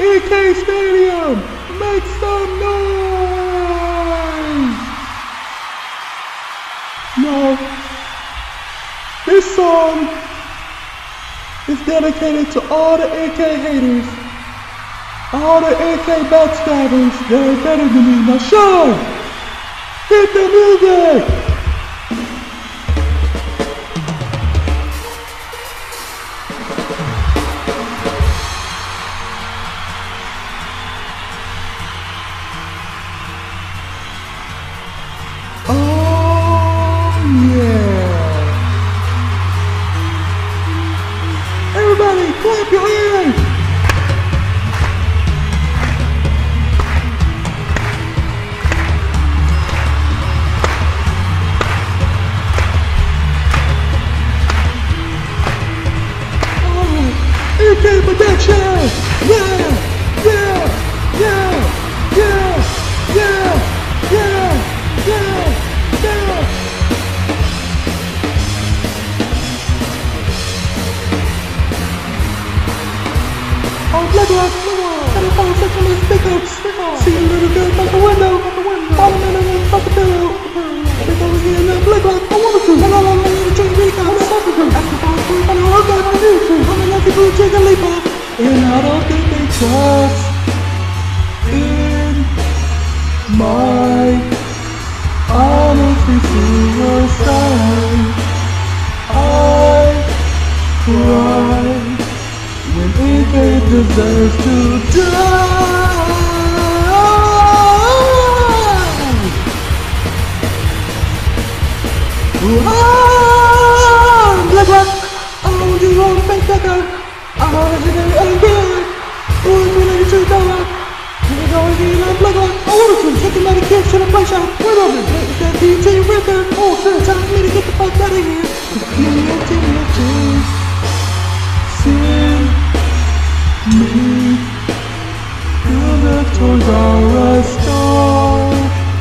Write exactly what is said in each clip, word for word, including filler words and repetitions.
E K Stadium, make some noise! Now, this song is dedicated to all the A K haters, all the A K backstabbers that are better than me. Now, Sean, hit the music! Everybody, clap your hands! Alright, E K Production! Yeah! Yeah! Yeah! Yeah! Yeah! Yeah! Yeah! Yeah! Oh, Black Rock, gotta follow such a little stick ups. See a little girl out the window, follow me in the fucking pillow. They go here in the Black Rock, I want to. La la la la, you drink me, I'm a sucker. After five, food, I know I'm not gonna do it. I'm a lucky blue chicken leap off. And I don't think they trust in my honesty suicide. I cry when E K deserves to die. Ah, Black Rock, I want you on the fake sucker. I want you to be angry. Who is willing to shoot down? You're going to get Black Rock. I want to take another kids to the play shop. Where are we? It's that D T record. Oh, sure, time for me to get the fuck out of here. It's P N T H. Send me to the Toys R Us store.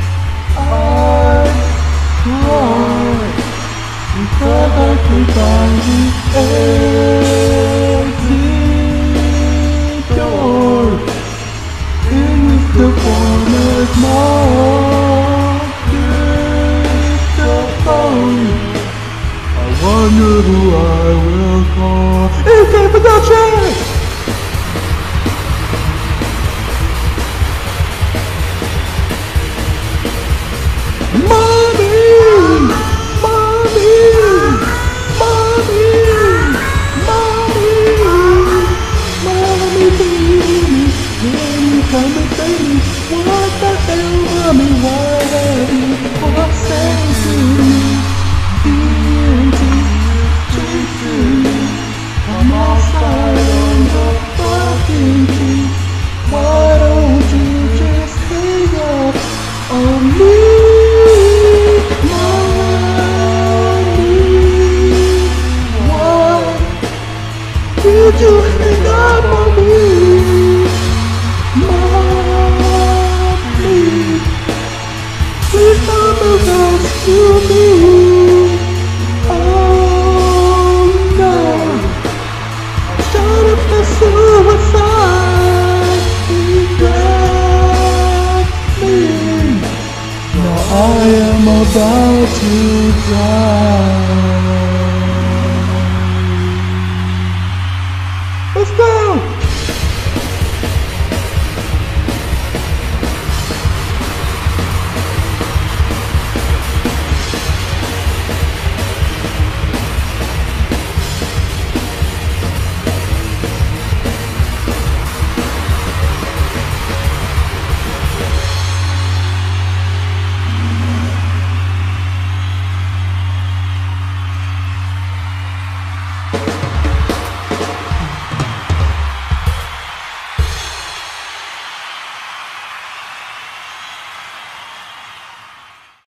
I cry because I can't find the exit door in the corner market the phone. I wonder who I will call. E K Production! Mommy! Mommy! Mommy! Mommy! Mommy, baby! When you come and baby, what the hell, mommy? Why have you forsaken me? D N T chasing me. I'm outside on the fucking tree. Why don't you just hang up on me? Did you hang up on me? Mommy, please don't move close to me. Oh no, shut up for suicide. He got me. Now I am about to die.